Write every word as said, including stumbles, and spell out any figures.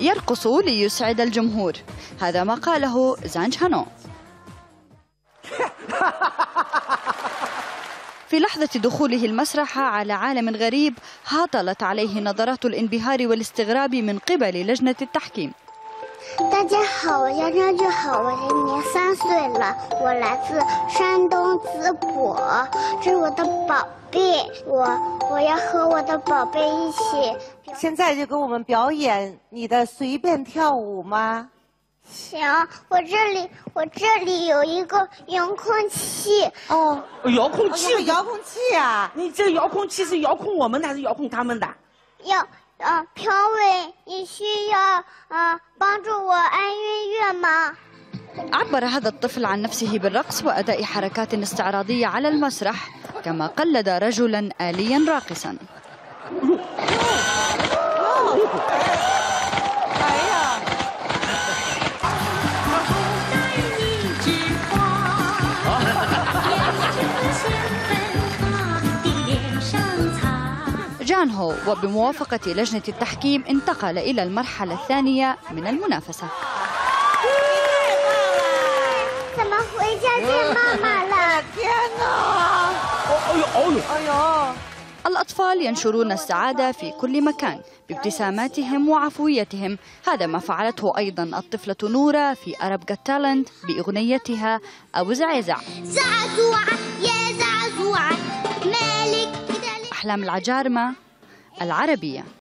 يرقص ليسعد الجمهور، هذا ما قاله زانج هانو. في لحظة دخوله المسرح على عالم غريب هاطلت عليه نظرات الانبهار والاستغراب من قبل لجنة التحكيم. 大家好，我叫张志豪，我今年三岁了，我来自山东淄博，这是我的宝贝，我我要和我的宝贝一起。 现在就给我们表演你的随便跳舞吗？ 行，我这里我这里有一个遥控器。 哦， 遥控器， 哦、遥控器啊！ 你这遥控器是遥控我们的还是遥控他们的？ 要。 呃，朴伟，你需要呃帮助我按音乐吗？ عبر هذا الطفل عن نفسه بالرقص وأداء حركات استعراضية على المسرح، كما قلد رجلا آليا راقصا. جان هو وبموافقة لجنة التحكيم انتقل إلى المرحلة الثانية من المنافسة. الأطفال ينشرون السعادة في كل مكان بابتساماتهم وعفويتهم، هذا ما فعلته أيضا الطفلة نورة في أرب جت تالنت بأغنيتها أبو زعزع. أحلام العجارمة العربية.